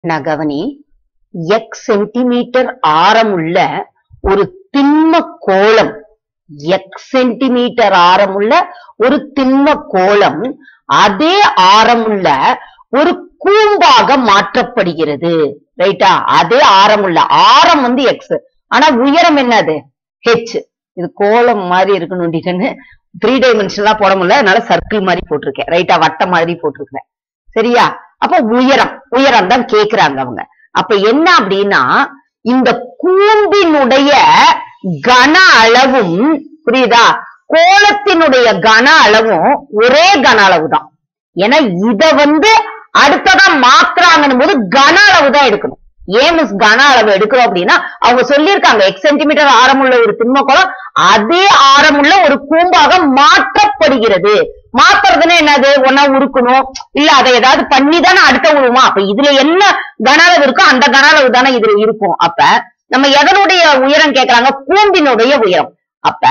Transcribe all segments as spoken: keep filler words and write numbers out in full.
நான் கவனி x centimetre ஆரமுள்ள ஒரு திண்ம கோளம் x சென்டிமீட்டர் ஆரமுள்ள ஒரு திண்ம கோளம் அதே ஆரமுள்ள ஒரு கூம்பாக மாற்றப்படுகிறது. ரைட்டா? அதே ஆரமுள்ள ஆரம் வந்து x, ஆனா உயரம் என்னது h. இது கோளம் மாதிரி இருக்கணும். த்ரீ டைமென்ஷன்லாம் போட முடியல, அதனால சர்க்கிள் மாதிரி போட்டிருக்கேன். ரைட்டா? வட்டம் மாதிரி போட்டிருக்கேன். சரியா? அப்ப உயரம் உயரம் தான் கேக்குறாங்க அவங்க. அப்ப என்ன அப்படின்னா, இந்த கூம்பினுடைய கன அளவும், புரியுதா, கோளத்தினுடைய கன அளவும் ஒரே கன அளவு தான். ஏன்னா இத வந்து அடுத்ததா மாத்துறாங்கன்னு போது கன அளவு தான் எடுக்கணும். ஏன் மிஸ் கன அளவு எடுக்கிறோம் அப்படின்னா, அவங்க சொல்லியிருக்காங்க எக்ஸ் சென்டிமீட்டர் ஆரமுள்ள ஒரு திண்மக்கோளம் அதே ஆரமுள்ள ஒரு கூம்பாக மாற்றப்படுகிறது. மாத்துறதுன்னா என்னது? ஒன்னா உருக்கணும், இல்ல அதை ஏதாவது பண்ணி தானே அடுத்த உருவமா. அப்ப இதுல என்ன கன அளவு இருக்கோ அந்த கன அளவு தானே இதுல இருக்கும். அப்ப நம்ம எதனுடைய உயரம் கேக்குறாங்க? கூம்பினுடைய உயரம். அப்ப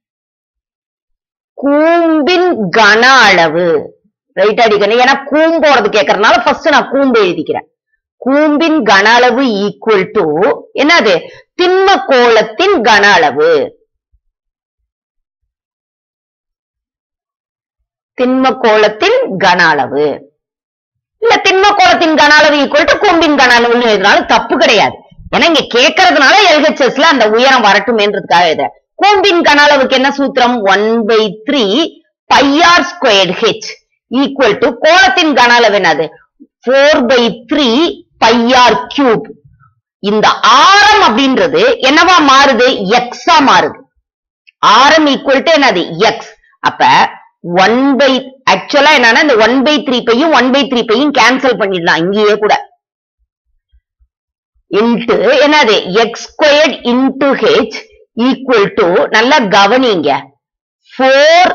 கூம்பின் கன அளவு. ரைட் அடிக்கணும். ஏன்னா கூம்போறது கேட்கறதுனால ஃபர்ஸ்ட் நான் கூம்பு எழுதிக்கிறேன். கூம்பின் கன அளவு ஈக்குவல் டு என்னது? திண்ம கோளத்தின் கன அளவு. திண்ம கோளத்தின் கன அளவு இல்ல திண்ம கோளத்தின் கன அளவு ஈக்குவல் டு கூம்பின் கன அளவுன்னு எழுதினாலும் தப்பு கிடையாது. ஏன்னா இங்க கேட்கறதுனால எல்ஹெச்எஸ்ல அந்த உயரம் வரட்டுமேன்றதுக்காக எழுத. கூம்பின் கன அளவுக்கு என்ன சூத்திரம்? One by three pi R squared H equal to கோளத்தின் கன அளவு என்னது? Four by three pi R cube. இந்த ஆரம் அப்படின்றது என்னவா மாறுது? எக்ஸா மாறுது. ஆரம் ஈக்குவல் டு என்னது? எக்ஸ். அப்ப ஒன் பை ஆக்சுவலா என்னன்னா இந்த ஒன் பை த்ரீ பையும் ஒன் பை த்ரீ பையும் கேன்சல் பண்ணிடலாம் இங்கேயே கூட. இன்ட்டு என்னது? X squared into H equal to, நல்லா கவனிங்க, ஃபோர்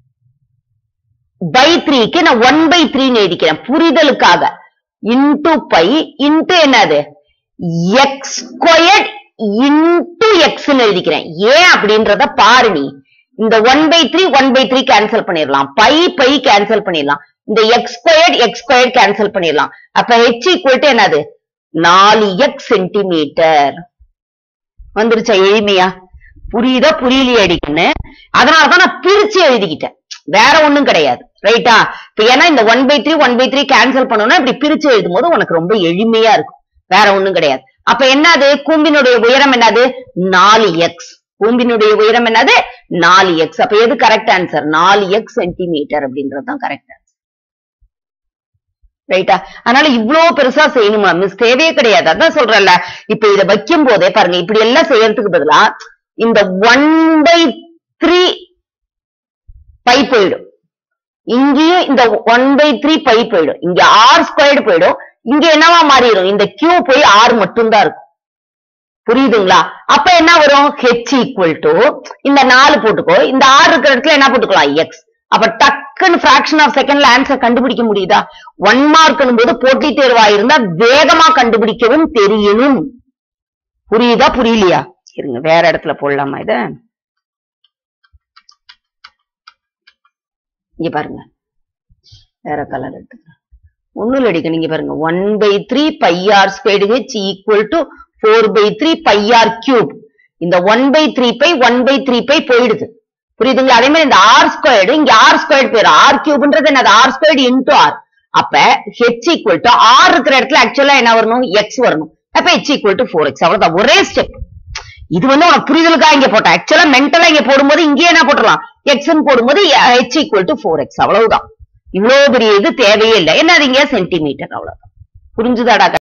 பை த்ரீக்கு நான் ஒன் பை த்ரீன்னு எழுதிக்கிறேன் புரிதலுக்காக. இன்டு பை இன்டு என்னது? எக்ஸ் ஸ்கொயர்ட் இன்டு எக்ஸ்ன்னு எழுதிக்கிறேன். ஏன் அப்படின்றத பாரு நீ. இந்த one by three one by three cancel பண்ணிடலாம், பை பை கேன்சல் பண்ணிடலாம், இந்த X squared X squared cancel பண்ணிடலாம். அப்ப ஹெச் ஈக்குவல் டு என்னது? நாலு எக்ஸ் சென்டிமீட்டர் வந்துருச்சா? எளிமையா புரியுதா? புரியலையே அடிக்குன்னு. அதனாலதான் நான் பிரிச்சு எழுதிக்கிட்டேன், வேற ஒண்ணும் கிடையாது. ரைட்டா? இப்ப ஏன்னா இந்த one by three one by three cancel பண்ணணும்னா இப்படி பிரிச்சு எழுதும் போது உனக்கு ரொம்ப எளிமையா இருக்கும், வேற ஒண்ணும் கிடையாது. அப்ப என்னது? கூம்பினுடைய உயரம் என்னது? நாலு எக்ஸ். கூம்பினுடைய உயரம் என்னது? நாலு எக்ஸ். அப்ப எது கரெக்ட் ஆன்சர்? நாலு எக்ஸ் சென்டிமீட்டர் அப்படின்றதுதான் கரெக்ட் ஆன்சர். ரைட்டா? அதனால இவ்வளவு பெருசா செய்யணுமா மிஸ்? தேவையே கிடையாது. அதான் சொல்றேன்ல, இப்ப இதை வைக்கும் போதே பாருங்க, இப்படி எல்லாம் செய்யறதுக்கு பதிலா இந்த ஒன் பை த்ரீ பை போயிடும், இங்கேயும் இந்த ஒன் பை த்ரீ பை போயிடும், இங்க ஆர் ஸ்கொயர்டு போயிடும், இங்க என்னவா மாறிடும்? இந்த கியூ போய் ஆர் மட்டும் தான் இருக்கும். புரியுதுங்களா? அப்ப என்ன வரும்? ஹெச் ஈக்குவல் டு இந்த நாலு போட்டுக்கோ, இந்த ஆறு இருக்கிற இடத்துல என்ன போட்டுக்கலாம்? எக்ஸ். அப்ப டக்குன்னு பிராக்ஷன் ஆஃப் செகண்ட்ல ஆன்சர் கண்டுபிடிக்க முடியுதா? ஒன் மார்க் போது போட்டி தேர்வா இருந்தா வேகமா கண்டுபிடிக்கவும் தெரியணும். புரியுதா? புரியலையா? இருங்க வேற இடத்துல போடலாமா இத? இங்க பாருங்க, வேற கலர் எடுத்துக்கிறேன். ஒண்ணுல அடிக்க நீங்க பாருங்க, one by three pi R squared H equal to four by three pi R cube. இந்த one by three pi one by three pi போயிடுது. புரியுதுங்களா? அதே மாதிரி இந்த ஆர் ஸ்கொயர்டு இங்க ஆர் ஸ்கொயர்டு போயிடும். ஆர் கியூப்ன்றது என்னது? R squared into R. அப்ப ஹெச் ஈக்குவல் டு ஆர் இருக்கிற இடத்துல ஆக்சுவலா என்ன வரணும்? எக்ஸ் வரணும். அப்ப H equal to four X. அவ்வளவுதான், ஒரே ஸ்டெப். இது வந்து உனக்கு புரிதலுக்காக இங்க போட்டேன். ஆக்சுவலா மென்டலா இங்க போடும்போது இங்கே என்ன போட்டுடலாம்? எக்ஸ்ன்னு போடும்போது H equal to four X. அவ்வளவுதான். இவ்வளவு பெரிய இது தேவையே இல்லை. என்ன? அது இங்க சென்டிமீட்டர். அவ்வளவுதான். புரிஞ்சுதாடா?